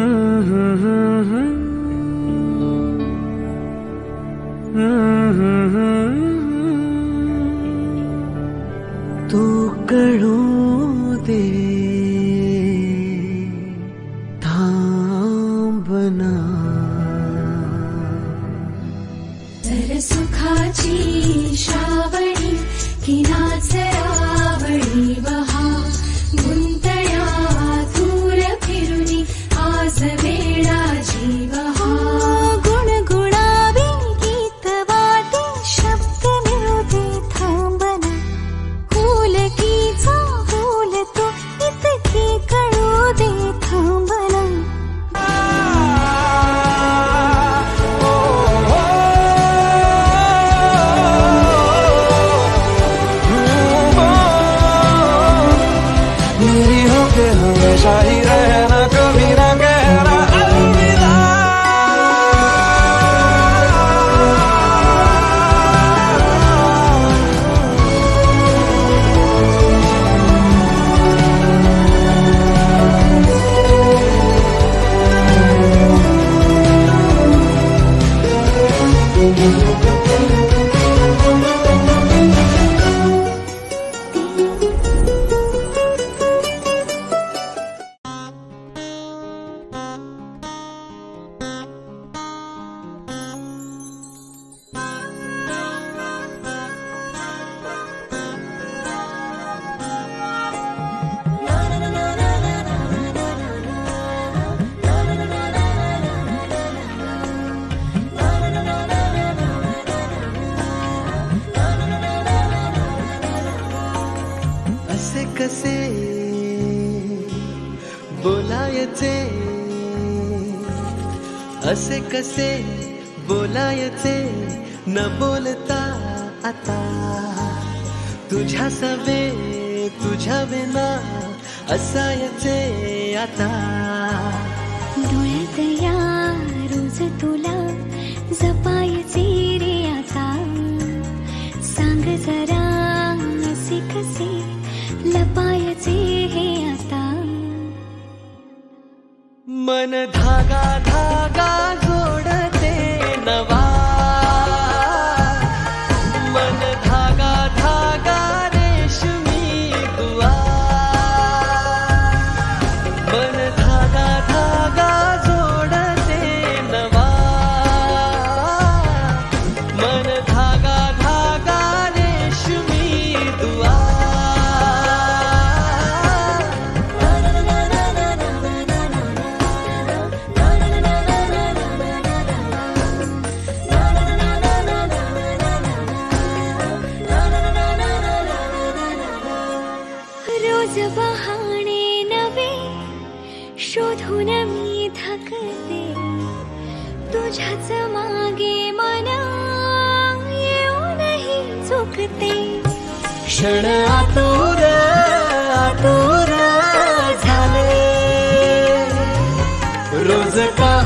तू कळू दे थांबना तर सुखाची श्रावणी किनाच रावळी वहा गुंतया दूर फिरुनी आज वेळा जीवहा गुणगुणावी गीत वाटे शब्द मिळू दे थांबना फुलकीचा फुल तो इतकी कळू दे थांबना हमेशा ही रहना कभी ना कहना अलविदा। असे कसे बोलायचे, असे कसे बोलायचे न बोलता आता तुझ्या सवे तुझ्या विना असायचे आता डोळ्यात या रोज तुला जपायचे रे आता सांग जरा असे कसे लपायचे हे आता मन धागा धागा जोडते नवा मन धागा धागा रेशमी दुआ मन धागा धागा जोडते नवा मन धागा धागा रेशमी दुआ रोज बहाणे नवे शोधून मी थकते तुझ्याच मागे मन येऊनही चुकते क्षण आतुर आतुर झाले रोज का